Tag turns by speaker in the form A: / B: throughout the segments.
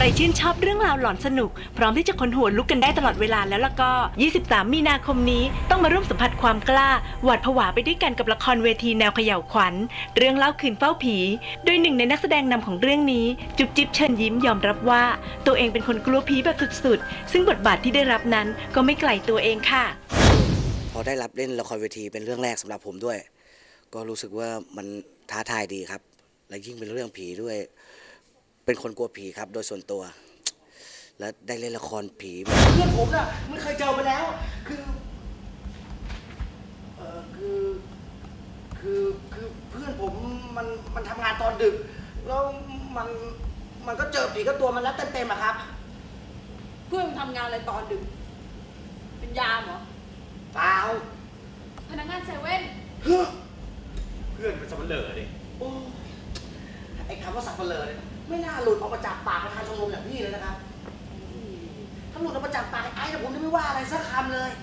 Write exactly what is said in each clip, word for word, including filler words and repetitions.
A: รชื่นชอบเรื่องราวหลอนสนุกพร้อมที่จะขนหัวลุกกันได้ตลอดเวลาแล้วล่ะก็ยี่สิบสามมีนาคมนี้ต้องมาร่วมสัมผัสความกล้าหวาดผวาไปด้วยกันกับละครเวทีแนวเขย่าวขวัญเรื่องเล่าคืนเฝ้าผีโดยหนึ่งในนักแสดงนำของเรื่องนี้จุ๊บจิ๊บเชิญยิ้มยอมรับว่าตัวเองเป็นคนกลัวผีแบบสุดๆซึ่งบทบาทที่ได้รับนั้นก็ไม่ไกลตัวเองค่ะ
B: พอได้รับเล่นละครเวทีเป็นเรื่องแรกสำหรับผมด้วยก็รู้สึกว่ามันท้าทายดีครับและยิ่งเป็นเรื่องผีด้วยเป็นคนกลัวผีครับโดยส่วนตัวแล้วได้เล่นละครผีเพื่อนผมน่ะมันเคยเจอมาแล้วคือเออคือคือคือเพื่อนผมมันมันทำงานตอนดึกแล้วมันมันก็เจอผีก็ตัวมันแล้วเต็มๆอะครับ
C: เพื่อนมันทำงานอะไรตอนดึกเป็นยามเหรอ
B: เปล่า
C: พนักงานเซเว่น
D: เพื่อนเป็นสับปะเลอดิ
B: โอ้ไอ้คำว่าสับปะเลอเนี่ยไม่น่าหลุดออกมาจากปากประธานชมรมอย่างพี่เลยนะครับถ้าหลุดออกมาจากปากไอ้เนี่ยผมจะไม่ว่าอะไรสักคำเลย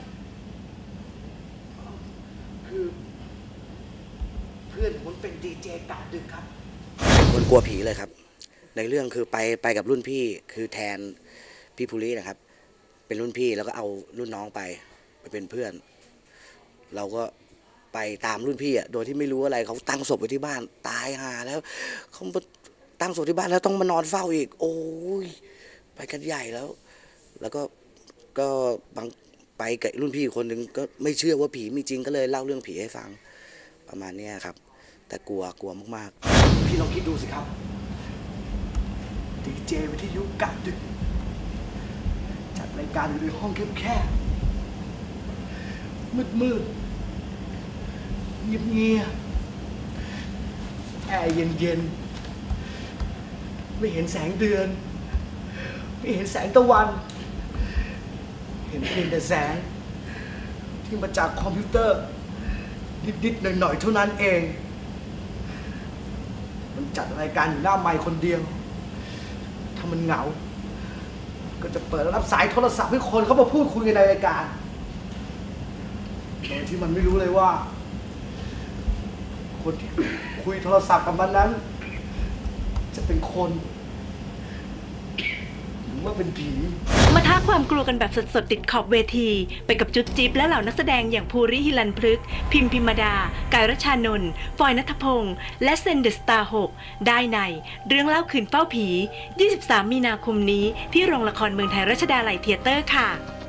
B: คือเพื่อนผมเป็นดีเจกะดึกครับเป็นคนกลัวผีเลยครับในเรื่องคือไปไปกับรุ่นพี่คือแทนพี่ภูรินะครับเป็นรุ่นพี่แล้วก็เอารุ่นน้องไปไปเป็นเพื่อนเราก็ไปตามรุ่นพี่อ่ะโดยที่ไม่รู้อะไรเขาตั้งศพไว้ที่บ้านตายห่าแล้วเขาตั้งศพที่บ้านแล้วต้องมานอนเฝ้าอีกโอ้ยไปกันใหญ่แล้วแล้วก็ก็บางไปกับรุ่นพี่คนหนึ่งก็ไม่เชื่อว่าผีมีจริงก็เลยเล่าเรื่องผีให้ฟังประมาณนี้ครับแต่กลัวกลัวมากๆพี่ลองคิดดูสิครับดีเจวิทยุกะดึกจัดรายการอยู่ในห้องแคบๆมืดๆเงียบๆแอร์เย็นๆไม่เห็นแสงเดือนไม่เห็นแสงตะวันเห็นเพียงแต่แสงที่มาจากคอมพิวเตอร์นิดๆหน่อยๆเท่านั้นเองมันจัดรายการอยู่หน้าไมค์คนเดียวถ้ามันเหงาก็จะเปิดรับสายโทรศัพท์ให้คนเขามาพูดคุยกันในรายการโดยที่มันไม่รู้เลยว่าคนที่คุยโทรศัพท์กับมันนั้นจะเป็นคนหรือว่าเป็นผี
A: มาท้าความกลัวกันแบบสดๆติดขอบเวทีไปกับจุ๊บจิ๊บและเหล่านักแสดงอย่างภูริฮิรัญพฤกษ์พิมพิมดากายรัชานนท์ฟอยณัฐพงษ์และเซนเดอะสตาร์หกได้ในเรื่องเล่าคืนเฝ้าผียี่สิบสามมีนาคมนี้ที่โรงละครเมืองไทยรัชดาลัยเธียเตอร์ค่ะ